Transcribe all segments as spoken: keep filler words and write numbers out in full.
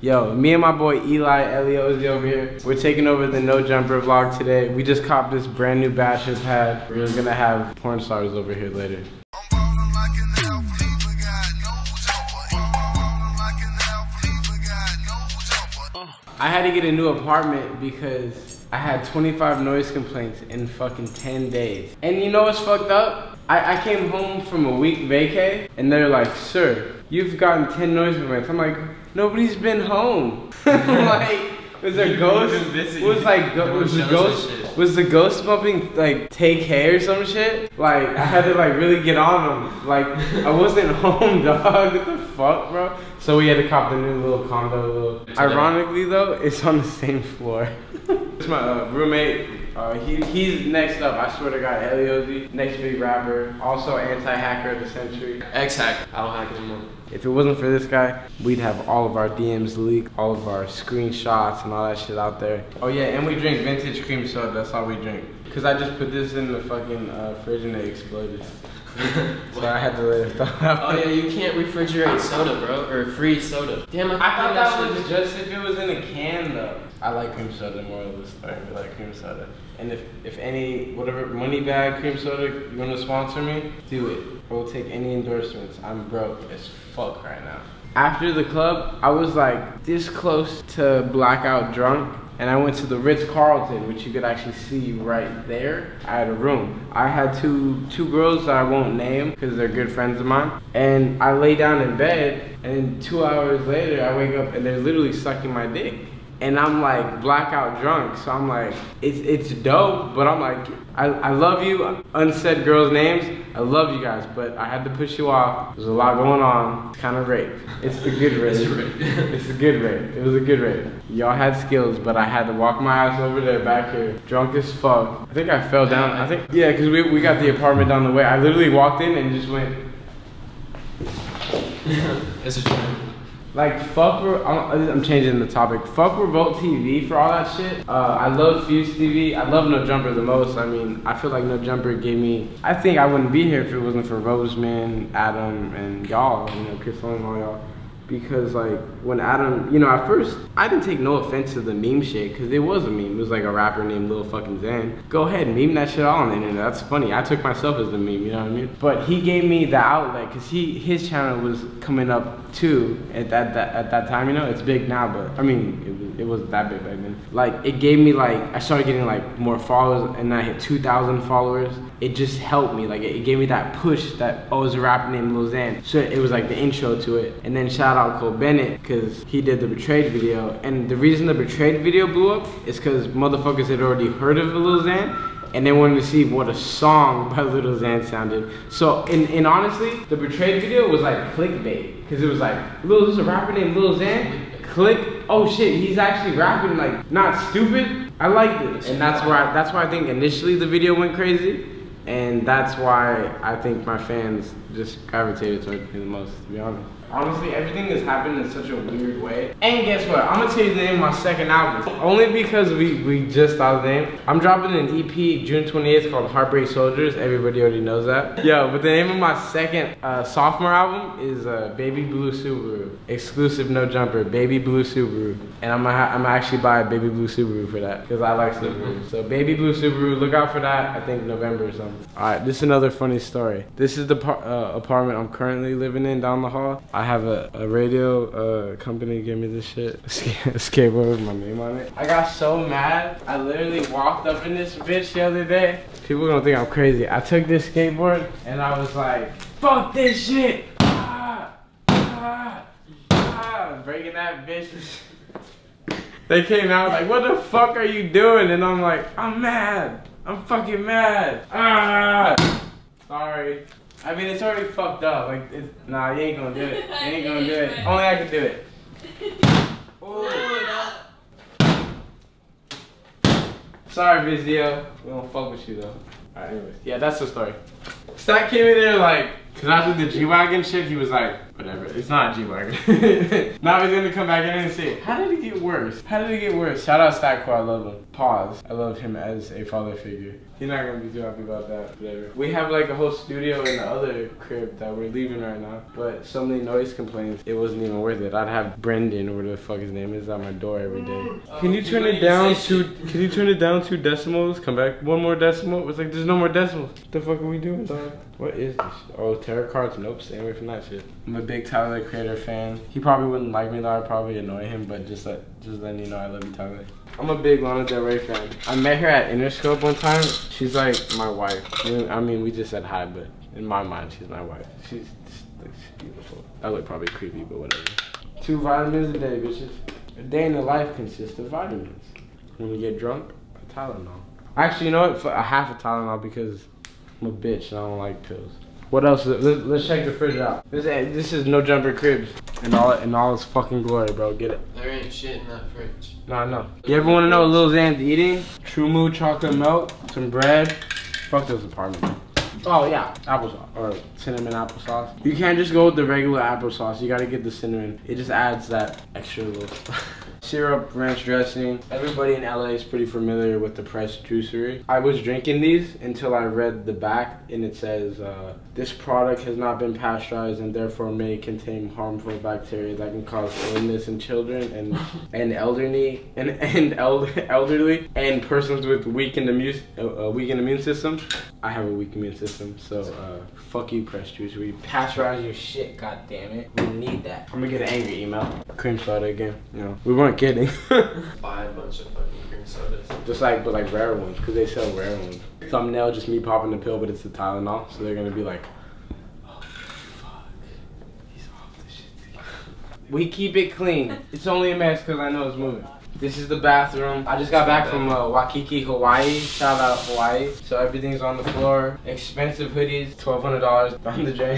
Yo, me and my boy Eli Eliozy over here, we're taking over the No Jumper vlog today. We just copped this brand new Bashers hat. We're gonna have porn stars over here later. I had to get a new apartment because I had twenty-five noise complaints in fucking ten days. And you know what's fucked up? I, I came home from a week vacay and they're like, sir, you've gotten ten noise complaints. I'm like, nobody's been home. Like, was there ghost? Was like go, was the ghost? Was the ghost bumping like take hay or some shit? Like I had to like really get on them. Like I wasn't home, dog. What the fuck, bro? So we had to cop the new little condo. Little. Ironically though, it's on the same floor. It's my uh, roommate. Uh, he, he's next up. I swear to God, Eliozy, next big rapper. Also anti-hacker of the century. Ex-hacker. I don't hack anymore. If it wasn't for this guy, we'd have all of our D Ms leaked, all of our screenshots and all that shit out there. Oh yeah, and we drink vintage cream soda. That's all we drink. Cause I just put this in the fucking uh, fridge and it exploded. So I had to let it thaw out. Oh yeah, you can't refrigerate soda, bro, or freeze soda. Damn, I, I thought that, that was just if it was in a can though. I like cream soda more of the story. I like cream soda. And if, if any, whatever, money bag cream soda, you want to sponsor me, do it. I will take any endorsements. I'm broke as fuck right now. After the club, I was like this close to blackout drunk. And I went to the Ritz-Carlton, which you could actually see right there. I had a room. I had two two girls that I won't name because they're good friends of mine. And I lay down in bed, and two hours later, I wake up and they're literally sucking my dick. And I'm like blackout drunk, so I'm like, it's it's dope, but I'm like, I, I love you, unsaid girls' names, I love you guys, but I had to push you off. There's a lot going on, it's kind of rape. It's the good rape. It's, rape. It's a good rape, it was a good rape. Y'all had skills, but I had to walk my ass over there back here, drunk as fuck. I think I fell down, I think, yeah, because we, we got the apartment down the way. I literally walked in and just went. It's a dream. Like, fuck, I'm, I'm changing the topic. Fuck Revolt T V for all that shit. Uh, I love Fuse T V. I love No Jumper the most. I mean, I feel like No Jumper gave me, I think I wouldn't be here if it wasn't for Roseman, Adam, and y'all, you know, Chris and all y'all. Because like, when Adam, you know, at first, I didn't take no offense to the meme shit, because it was a meme. It was like a rapper named Lil fucking Xan. Go ahead, meme that shit all on the internet. That's funny. I took myself as the meme, you know what I mean? But he gave me the outlet, because he his channel was coming up too at that, that at that time, you know? It's big now, but I mean, it was, it wasn't that big back then. Like, it gave me like, I started getting like more followers, and then I hit two thousand followers. It just helped me, like it, it gave me that push that, oh, it's a rapper named Lil Xan. So it was like the intro to it. And then shout out Cole Bennett, because he did the Betrayed video. And the reason the Betrayed video blew up is because motherfuckers had already heard of Lil Xan, and they wanted to see what a song by Lil Xan sounded. So, in, in honestly, the Betrayed video was like clickbait, because it was like, Lil, there's a rapper named Lil Xan? Click, oh shit, he's actually rapping like, not stupid. I liked it. And that's why, that's why I think initially the video went crazy. And that's why I think my fans just gravitated towards me the most, to be honest. Honestly, everything has happened in such a weird way. And guess what? I'm gonna tell you the name of my second album. Only because we, we just thought of the name. I'm dropping an E P June twenty-eighth called Heartbreak Soldiers. Everybody already knows that. Yo, but the name of my second uh, sophomore album is uh, Baby Blue Subaru. Exclusive No Jumper, Baby Blue Subaru. And I'm gonna, I'm gonna actually buy a Baby Blue Subaru for that, because I like Subaru. So Baby Blue Subaru, look out for that, I think November or something. All right, this is another funny story. This is the uh, apartment I'm currently living in down the hall. I have a, a radio uh, company give me this shit, a skateboard with my name on it. I got so mad, I literally walked up in this bitch the other day. People are gonna think I'm crazy. I took this skateboard and I was like, fuck this shit. Ah, ah, ah, breaking that bitch. They came out like, what the fuck are you doing? And I'm like, I'm mad. I'm fucking mad. Ah, sorry. I mean, it's already fucked up. Like, it's, nah, you ain't gonna do it. You ain't gonna do it. Only I can do it. Ooh. Sorry, Vizio. We don't fuck with you though. Alright, anyways. Yeah, that's the story. Stack came in there like, Cause after the G-Wagon shit, he was like, whatever, it's not a G-Wagon. Now he's gonna come back in and say, how did it get worse? How did it get worse? Shout out Statco, I love him. Pause. I love him as a father figure. He's not gonna be too happy about that, whatever. We have like a whole studio in the other crib that we're leaving right now, but so many noise complaints, it wasn't even worth it. I'd have Brendan, or whatever the fuck his name is, at my door every day. Can you turn it down to, can you turn it down two decimals? Come back one more decimal? It's like, there's no more decimals. What the fuck are we doing, dog? What is this? Oh, tarot cards? Nope, stay away from that shit. I'm a big Tyler the Creator fan. He probably wouldn't like me though, I'd probably annoy him, but just let, just letting you know I love you, Tyler. I'm a big Lana Del Rey fan. I met her at Interscope one time. She's like my wife. I mean, we just said hi, but in my mind, she's my wife. She's, she's beautiful. I look probably creepy, but whatever. Two vitamins a day, bitches. A day in the life consists of vitamins. When you get drunk, a Tylenol. Actually, you know what? A half a Tylenol because I'm a bitch and I don't like pills. What else? Let's, let's check the fridge out. This, this is No Jumper Cribs in all in all its fucking glory, bro. Get it? There ain't shit in that fridge. No, I know. You ever want to know what Lil Xan's eating? True Mood chocolate milk, some bread. Fuck those apartments. Oh yeah, applesauce or cinnamon applesauce. You can't just go with the regular applesauce. You gotta get the cinnamon. It just adds that extra little syrup, ranch dressing. Everybody in L A is pretty familiar with the Press Juicery. I was drinking these until I read the back and it says, uh, this product has not been pasteurized and therefore may contain harmful bacteria that can cause illness in children and and elderly and and elder, elderly and persons with weakened immune uh, weakened immune system. I have a weak immune system, so uh, fuck you, Press Juicery. Pasteurize your shit, god damn it. We need that. I'm gonna get an angry email. Cream soda again. You know, we weren't kidding. Buy a bunch of fucking cream sodas. Just like, but like rare ones, because they sell rare ones. Thumbnail, just me popping the pill, but it's the Tylenol, so they're gonna be like, oh fuck, he's off the shit. We keep it clean. It's only a mess because I know it's moving. This is the bathroom. I just got back from uh, Waikiki, Hawaii. Shout out Hawaii. So everything's on the floor. Expensive hoodies, twelve hundred dollars down the drain.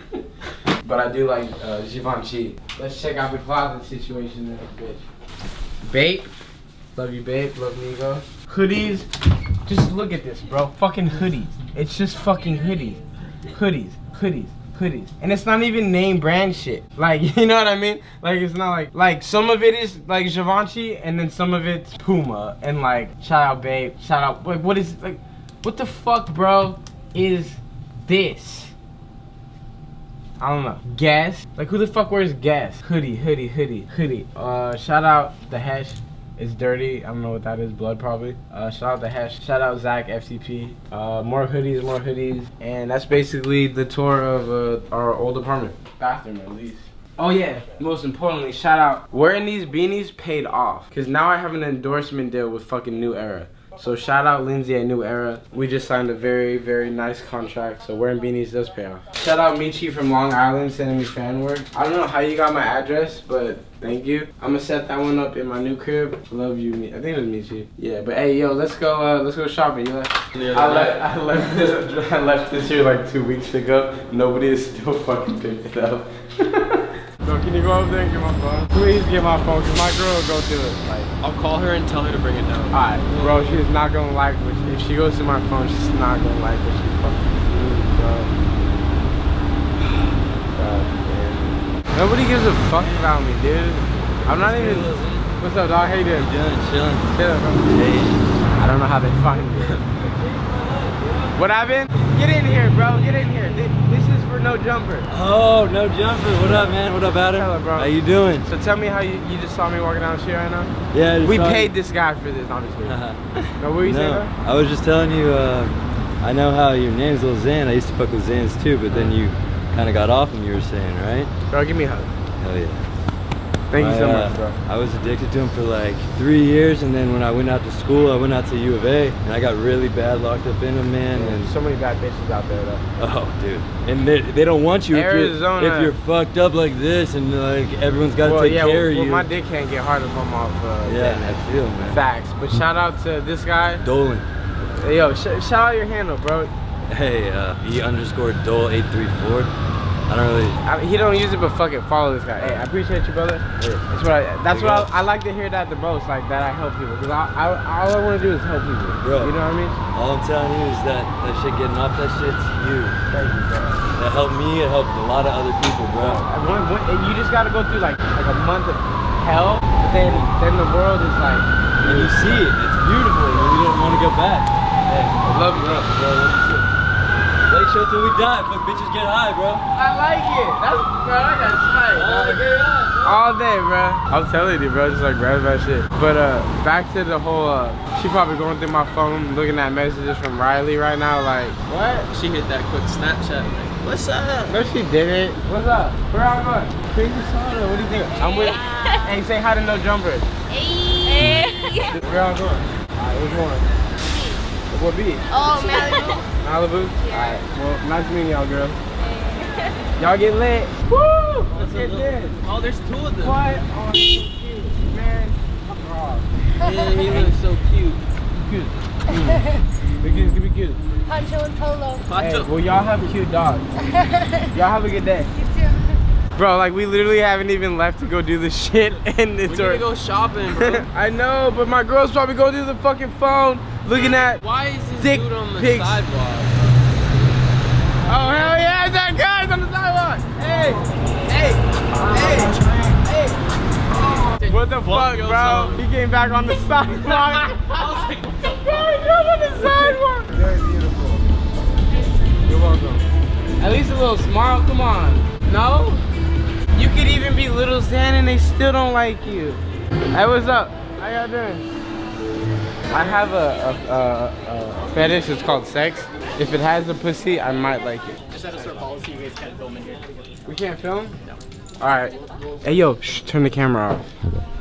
But I do like uh, Givenchy. Let's check out the closet situation there, bitch. Babe, love you, babe. Love Nigo. Hoodies, just look at this, bro. Fucking hoodies. It's just fucking hoodies. Hoodies, hoodies, hoodies. And it's not even name brand shit. Like, you know what I mean? Like, it's not like, like some of it is like Givenchy and then some of it's Puma. And like, shout out, babe. Shout out, like, what is, like, what the fuck, bro, is this? I don't know. Guess? Like, who the fuck wears Guess? Hoodie, hoodie, hoodie, hoodie. Uh, shout out the Hesh. It's dirty. I don't know what that is. Blood, probably. Uh, shout out the Hesh. Shout out Zach, F T P. Uh, more hoodies, more hoodies. And that's basically the tour of uh, our old apartment. Bathroom, at least. Oh, yeah. Most importantly, shout out. Wearing these beanies paid off. Because now I have an endorsement deal with fucking New Era. So shout out Lindsay at New Era. We just signed a very, very nice contract. So wearing beanies does pay off. Shout out Michi from Long Island sending me fan work. I don't know how you got my address, but thank you. I'm gonna set that one up in my new crib. Love you, I think it was Michi. Yeah, but hey, yo, let's go. Uh, let's go shopping. You left? Yeah, I left. I left this. I left this here like two weeks ago. Nobody has still fucking picked it up. So can you go over there and get my phone? Please get my phone, cause my girl will go through it. Like, I'll call her and tell her to bring it down. Alright, bro, she's not gonna like what she, if she goes to my phone, she's not gonna like what she's fucking doing, bro. God damn. Nobody gives a fuck about me, dude. I'm not even. What's up, dog? How you doing? Doing, chilling. Chilling. Hey. I don't know how they find me. What happened? Get in here, bro. Get in here. This is for No Jumper. Oh, No Jumper. What up, man? What up, Adam? Hello, bro. How you doing? So tell me how you, you just saw me walking down the street right now? Yeah. I just We saw paid you. this guy for this, obviously. No, what were you no, saying, bro? I was just telling you, uh, I know how your name's Lil Xan. I used to fuck with Xans too, but then you kind of got off him, you were saying, right? Bro, give me a hug. Hell yeah. Thank you I, so uh, much, bro. I was addicted to him for like three years, and then when I went out to school, I went out to U of A, and I got really bad locked up in him, man. Yeah, And so many bad bitches out there, though. oh, dude, and they, they don't want you if Arizona. you're, if you're fucked up like this, and like everyone's got to Well, take yeah, care well, of well, you. my dick can't get hard if I'm off. Uh, yeah, that. I feel, man. Facts. But shout out to this guy. Dolan. Hey, yo, sh shout out your handle, bro. Hey, uh, E underscore Dole eight three four. I don't really. I, he don't use it, but fuck it, follow this guy. Hey, I appreciate you, brother. Yeah. That's what I. That's what I, I like to hear that the most. Like that, I help people because I, I, all I want to do is help people. Bro, you know what I mean? All I'm telling you is that that shit getting off that shit's huge. Thank you, bro. That helped me. It helped a lot of other people, bro. And one, one, and you just gotta go through like like a month of hell, but then then the world is like. And you see it. It's beautiful, and you don't want to go back. Hey, I love you, bro. Bro, love you too. Late show till we die. Fuck bitches get high, bro. I like it. That's bro. I got tight. All day, bro. All day, bro. I'm telling you, bro. Just like random that shit. But uh, back to the whole. Uh, she probably going through my phone, looking at messages from Riley right now. Like, what? She hit that quick Snapchat. Like, what's up? No, she didn't. What's up? Where am I going? Crazy soda. What do you think? I'm with. Hey, say hi to No Jumper. Hey. Where am I going? Alright, which one? What beach? Oh, Malibu. Malibu? Yeah. Alright, well, nice meeting y'all, girl. Y'all get lit. Woo! Let's get this. Oh, there's two of them. What? Oh, he's so cute, man. Oh. Yeah, he looks so cute. Cute. Mm. Be cute, be cute. Pancho and Polo. Hey, well, y'all have cute dogs. Y'all have a good day. You too. Bro, like we literally haven't even left to go do the shit, and it's We're gonna go shopping, bro. I know, but my girl's probably going through the fucking phone, looking at. Why is this dick dude on the pics. sidewalk? Oh hell yeah, that guy's on the sidewalk. Hey, hey, hey, hey. What the fuck, bro? He came back on the sidewalk. I was like, what the Bro, he drove on the sidewalk. Very beautiful. You're welcome. At least a little smile. Come on. No? You could even be Little Xan and they still don't like you. Hey, what's up? How y'all doing? I have a, a, a, a fetish, it's called sex. If it has a pussy, I might like it. Just had a sort of policy, you guys can't film in here. We can't film? No. Alright. Hey yo, shh, turn the camera off.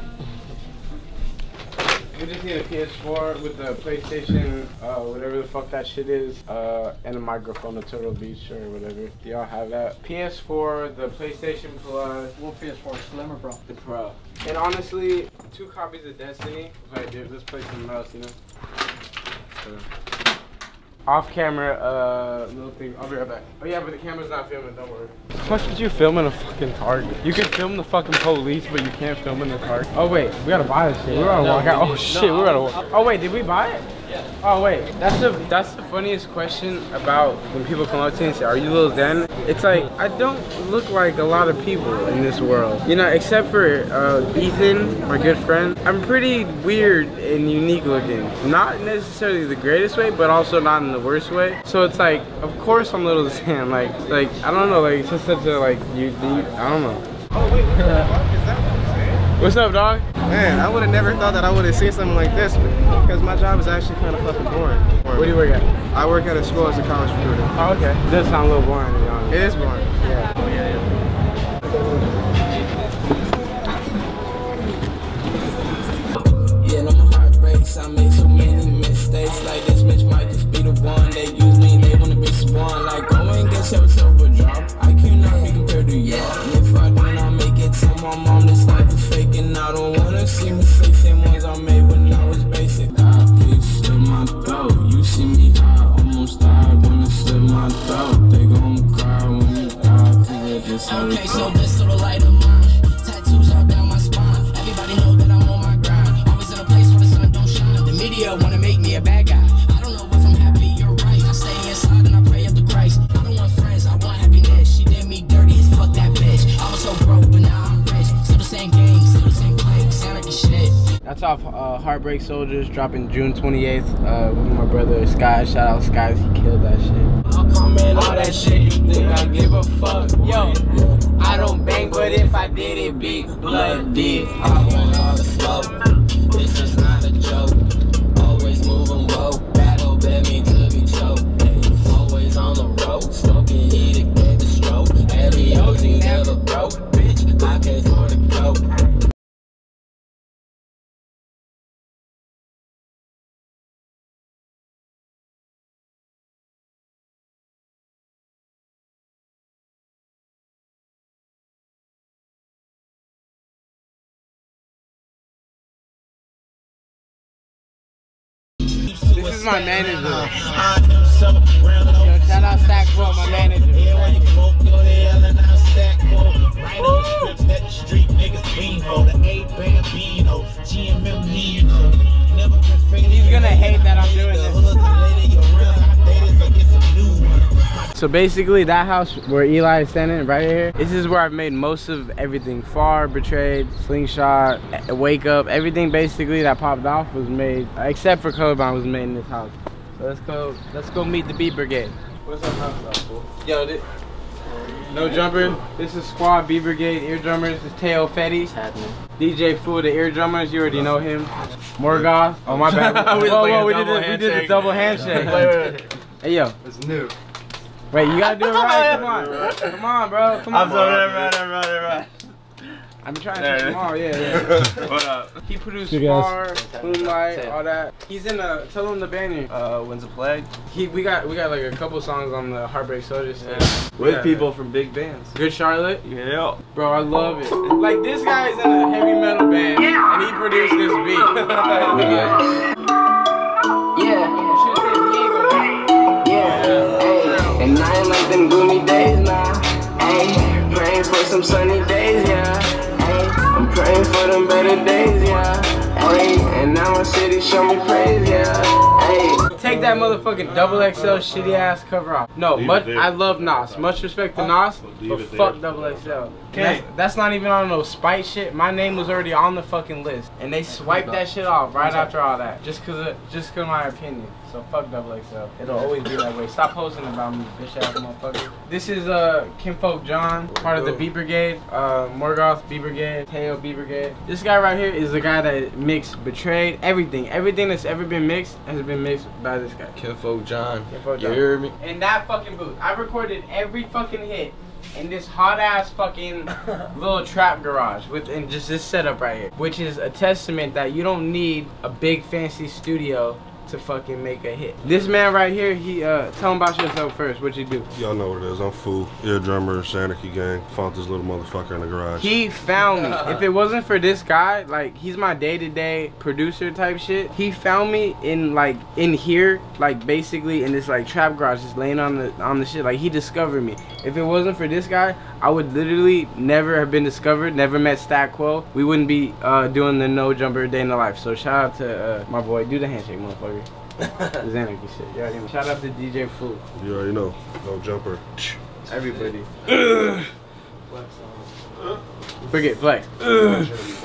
We just need a P S four with the PlayStation, uh, whatever the fuck that shit is, uh, and a microphone, a Turtle Beach or whatever. Do y'all have that? P S four, the PlayStation Plus. What P S four, Slim or Pro? The Pro. And honestly, two copies of Destiny. Like, dude, let's play something else, you know? So, off camera, uh, little thing. I'll be right back. Oh yeah, but the camera's not filming, don't worry. How much did you film in a fucking Target? You can film the fucking police, but you can't film in the Target. Oh wait, we gotta buy this shit. We gotta no, walk out. we Oh did- shit, no, we gotta I'll- walk. Oh wait, did we buy it? Yeah. Oh wait, that's the that's the funniest question about when people come up to me and say, "Are you Lil Xan?" It's like I don't look like a lot of people in this world, you know, except for uh, Ethan, my good friend. I'm pretty weird and unique looking, not necessarily the greatest way, but also not in the worst way. So it's like, of course I'm Lil Xan. Like, like I don't know, like it's just such a like you, you I don't know. Oh wait, what the fuck is that? What you saying? What's up, dog? Man, I would have never thought that I would have seen something like this because my job is actually kind of fucking boring. Where do you work at? I work at a school as a college recruiter. Oh, okay. It does sound a little boring, to be honest. It is boring. Yeah. Oh, yeah, yeah. Yeah, no more heartbreaks. I made so many mistakes. Like this bitch might just be the one. They use me, they wanna be sworn. Like, go and get yourself a job. I cannot be compared to you. And if I do not make it, tell my mom this life is fake. And I don't wanna see mistakes. Same ones I made when I was basic. I please slit my throat. You see me high, almost died. Wanna slit my throat. They gon' cry when you die. Cause they just okay, so this sort of light of mine. Tattoos all down my spine. Everybody know that I'm on my grind. Always in a place where the sun don't shine. The media wanna make me a bad guy. I don't know if I'm happy, you're right. I stay inside and I pray up to Christ. I don't want friends, I want happiness. She did me dirty as fuck that bitch. I was so broke, but now I'm rich. Still the same game, still the same clique. Sound like a shit. That's off uh, Heartbreak Soldiers, dropping June twenty-eighth uh, with my brother Sky. Shout out Sky, he killed that shit. I'll comment all that shit, you think I give a fuck? Yo, I don't bang, but if I did it, big blood did. I want all the smoke, this is not a joke. Always moving woke, battle bet me to be choked. Ay, always on the road, smoking, eat it, get the stroke. Every O G never broke, bitch, I came for the coke. This is my manager. Yo, shout out Stack Pro, my manager. Grips that the street niggas lean for. The A Bambino, G M M Nino. Never been faded. He's gonna hate that I'm doing this. So basically that house where Eli is standing right here, this is where I've made most of everything. Far, Betrayed, Slingshot, Wake Up, everything basically that popped off was made, except for Colorblind, was made in this house. So let's go, let's go meet the Beat Brigade. What's up, house? Yo, this, No Jumper, this is Squad, Beat Brigade, Ear Drummers, this is Teo Fetty. What's happening? D J Fool, the Ear Drummers, you already know him. Morgoth, oh my bad. whoa, whoa, we did, the, we did the double handshake. wait, wait, wait. Hey, yo. It's new. Wait, you gotta do it right. Come on, come on, bro. Come on. I'm sorry, right, right, right, right. I'm trying to come on, yeah, yeah. What up? He produced Far, Moonlight, all that. He's in the. Tell him the band name. Uh, When's the Plague? He, we got, we got like a couple songs on the Heartbreak Soldier stuff. Yeah. With yeah, people from big bands. Good Charlotte. Yeah. Bro, I love it. Like this guy's in a heavy metal band, and he produced this beat. yeah. Yeah. And I ain't like them gloomy days now. Ayy, praying for some sunny days, yeah. Ayy, I'm praying for them better days, yeah. Ayy, and now my city show me praise, yeah. Ayy. Take that motherfucking double X L shitty ass cover off. No, much, I love Nas. Much respect to Nas, but fuck double X L. That's, that's not even on no spite shit. My name was already on the fucking list, and they swiped that shit off right after all that, just cause of, just cause of my opinion. So fuck double X L. It'll always be that way. Stop posting about me, bitch ass motherfucker. This is uh Kinfolk John, part of the Beat Brigade. Uh, Morgoth Beat Brigade, Teo Beat Brigade. This guy right here is the guy that mixed Betrayed. Everything, everything that's ever been mixed has been mixed by this guy. Kinfolk John. Kinfolk You John. hear me? In that fucking booth, I recorded every fucking hit in this hot ass fucking little trap garage with in just this setup right here, which is a testament that you don't need a big fancy studio to fucking make a hit. This man right here, he uh tell him about yourself first. What you do? Y'all know what it is. I'm Fool, Ear Drummer, Sanarchy Gang. Found this little motherfucker in the garage. He found me. If it wasn't for this guy, like he's my day-to-day producer type shit. He found me in like in here, like basically in this like trap garage, just laying on the on the shit. Like he discovered me. If it wasn't for this guy, I would literally never have been discovered. Never met Stat Quo. We wouldn't be uh, doing the No Jumper Day in the Life. So shout out to uh, my boy. Do the handshake, motherfucker. The Xanarchy shit. You already know. Shout out to D J Fool. You already know. No Jumper. Everybody. Forget flex. Oh,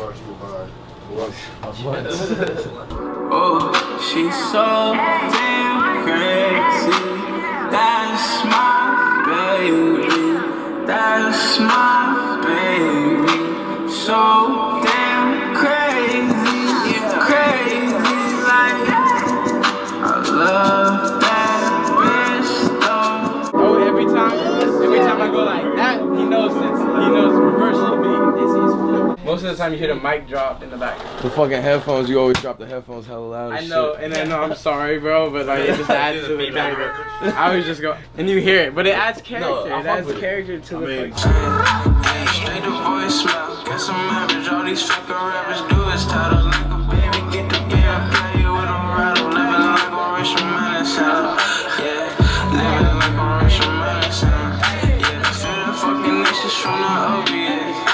she's so damn crazy. That's my baby. That's my baby. So damn crazy. Crazy like I love that bitch though. Oh, every time, every time I go like that, he knows this. He knows reverse the beat. Most of the time you hear the mic drop in the back. The fucking headphones, you always drop the headphones hella loud. I as know, shit. and I know I'm sorry, bro, but like it just adds to the banger. I always just go, and you hear it, but it adds character. No, it adds character to the fucking. Straight to voicemail, get some average. All these fucking rappers do is title like a baby. Get the beer, play you with a rattle. Living like a rich man, yeah. Living like a rich man, yeah. Feel the fucking issues from the O B S.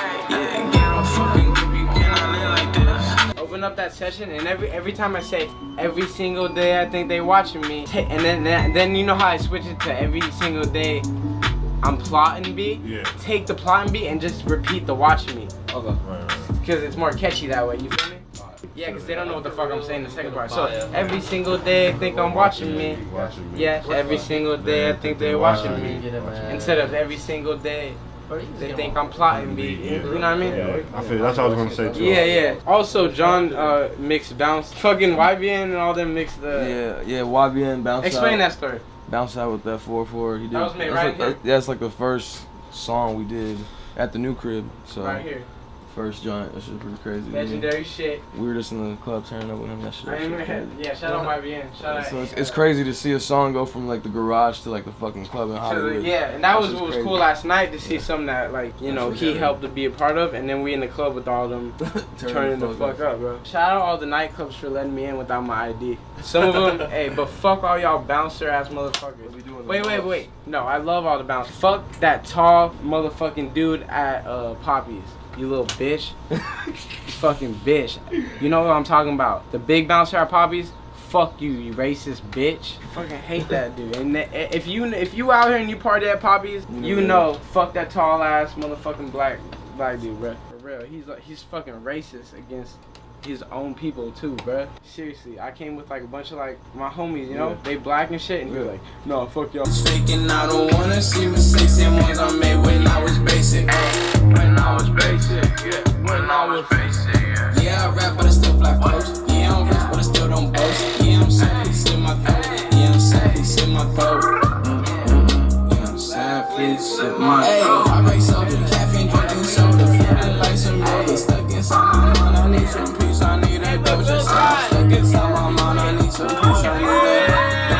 Open up that session, and every every time I say every single day, I think they watching me, and then then, then you know how I switch it to every single day. I'm plotting beat. Yeah. Take the plotting beat and just repeat the watching me. Okay. Right, right. Because it's more catchy that way. You feel me? Yeah, because they don't know what the fuck I'm saying the second part. So every single day I think I'm watching me. Yeah, every single day I think they're watching me. Instead of every single day they think I'm plotting beat. You know what I mean? Yeah, I feel that's what I was gonna say too. Yeah, yeah. Also, John uh, mixed bounce. Fucking Y B N and all them mixed. Uh, Yeah, yeah. Y B N bounce. Explain out. that story. Bounce out with that four four. He did. That was made that's right like, here. that- That's like the first song we did at the new crib. So Right here. first joint. That shit was pretty crazy. Legendary shit. We were just in the club turning up with him. That shit. I That ain't shit even crazy. yeah, shout out Y B N. Shout out. So it's, it's crazy to see a song go from like the garage to like the fucking club in Hollywood. Yeah, and that was shit's what was crazy. cool last night to see something that like you know That's he what helped to be a part of, and then we in the club with all them turning the fuck up, bro. Shout out all the nightclubs for letting me in without my I D. Some of them, hey, but fuck all y'all bouncer ass motherfuckers. Wait, wait, wait. No, I love all the bouncers. Fuck that tall motherfucking dude at uh, Poppy's. You little bitch. You fucking bitch. You know what I'm talking about. The big bouncer at Poppy's. Fuck you, you racist bitch. Fucking hate that dude. And if you if you out here and you party at Poppy's, you know, fuck that tall ass motherfucking black black dude, bro. For real, he's like he's fucking racist against his own people too, bruh. Seriously, I came with like a bunch of like my homies, you know, yeah. They black and shit, and he was like, no, fuck y'all. Faking, I don't wanna see mistakes and ones I made when I was basic. Uh, when I was basic, yeah. When I was basic, yeah. Yeah, I rap, but I still fly close. Yeah, I'm rich, but I still don't boast. Yeah, I'm sad, please sit my throat. Yeah, I'm sad, please sit my throat. Yeah, I'm sad, please sit my throat. Hey, I make soda, caffeine, drinking soda, feeling like some yoga, stuck inside my mind. I need some peace, I need a doja. Stuck inside my mind, I need some peace, I need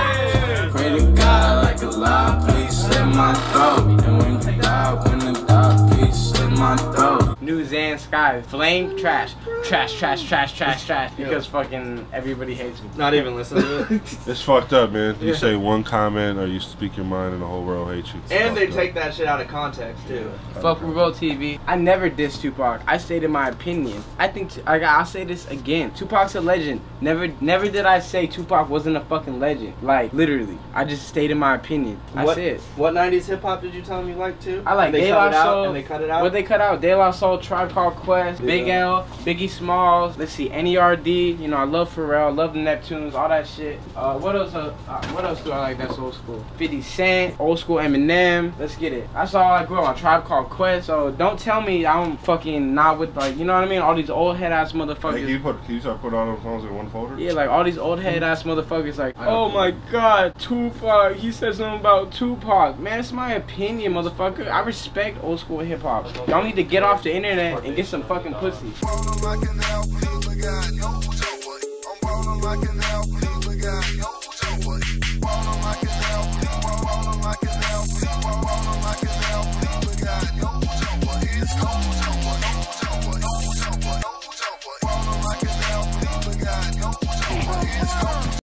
a. Pray to God like a lie, please slit my throat. And when you die, when you die, please slit my throat. New Zan Sky, flame, trash, trash, trash, trash, trash, trash, because fucking everybody hates me. Not even listening to it. It's fucked up, man. You Yeah. say one comment or you speak your mind and the whole world hates you. It's And they fucked take up. that shit out of context too. Fuck Revolt T V. I never dissed Tupac. I stated my opinion. I think t I, I'll say this again. Tupac's a legend. Never, never did I say Tupac wasn't a fucking legend. Like literally, I just stated my opinion. That's What, it. what nineties hip hop did you tell me you liked too? I like And they De cut La it out Soul. and they cut it out. What they cut out? De La Soul, Tribe Called Quest, Yeah. Big L, Biggie Smalls. Let's see, N E R D. You know, I love Pharrell, love the Neptunes, all that shit. Uh, what else? Uh, uh, what else do I like? That's old school. fifty Cent, old school Eminem. Let's get it. That's all I grew up on. Tribe Called Quest. So don't tell me I'm fucking not with like, you know what I mean? All these old head ass motherfuckers. Hey, can you put, can you start putting all those songs in one folder? Yeah, like all these old head ass motherfuckers like, oh my god, Tupac, he said something about Tupac. Man, it's my opinion, motherfucker. I respect old school hip hop. Y'all need to get off the internet and get some fucking pussy. I'm rolling like an L P, look at I know I'm rolling like an L P.